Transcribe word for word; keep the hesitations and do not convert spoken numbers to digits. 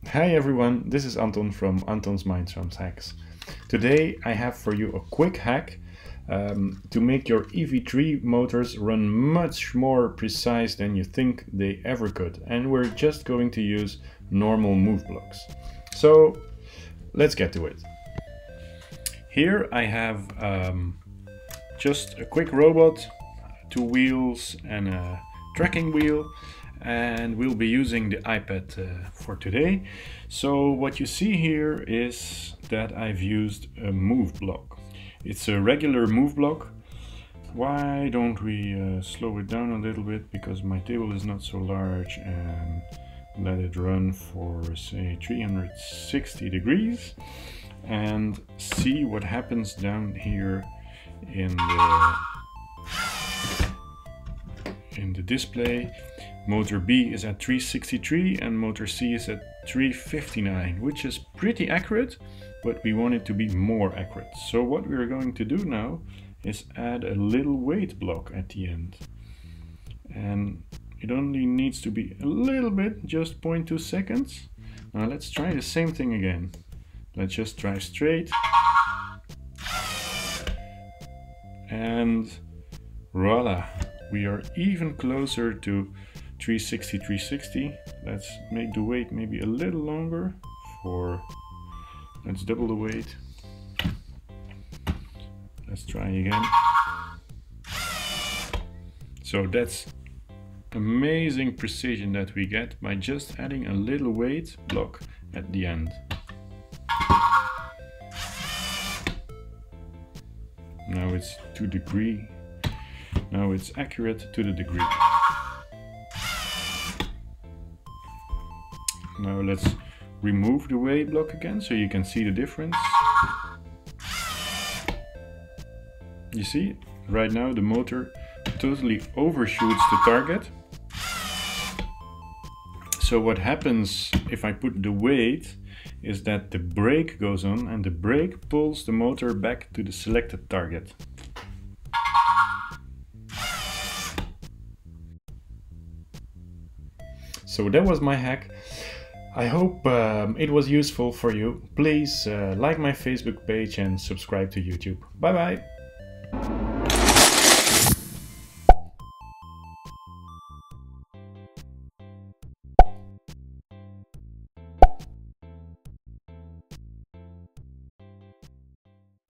Hi everyone, this is Anton from Anton's Mindstorms Hacks. Today I have for you a quick hack um, to make your E V three motors run much more precise than you think they ever could. And we're just going to use normal move blocks. So let's get to it. Here I have um, just a quick robot, two wheels and a tracking wheel. And we'll be using the iPad uh, for today. So what you see here is that I've used a move block. It's a regular move block. Why don't we uh, slow it down a little bit, because my table is not so large, and let it run for say three hundred sixty degrees and see what happens down here in the in the display. Motor B is at three sixty-three and motor C is at three fifty-nine, which is pretty accurate, but we want it to be more accurate. So what we're going to do now is add a little weight block at the end. And it only needs to be a little bit, just zero point two seconds. Now let's try the same thing again. Let's just drive straight. And voila, we are even closer to three sixty, three sixty. Let's make the weight maybe a little longer for, let's double the weight. Let's try again. So that's amazing precision that we get by just adding a little weight block at the end. Now it's to degree. Now it's accurate to the degree. Now let's remove the weight block again so you can see the difference. You see, right now the motor totally overshoots the target. So what happens if I put the weight is that the brake goes on and the brake pulls the motor back to the selected target. So that was my hack. I hope um, it was useful for you. Please uh, like my Facebook page and subscribe to YouTube. Bye bye!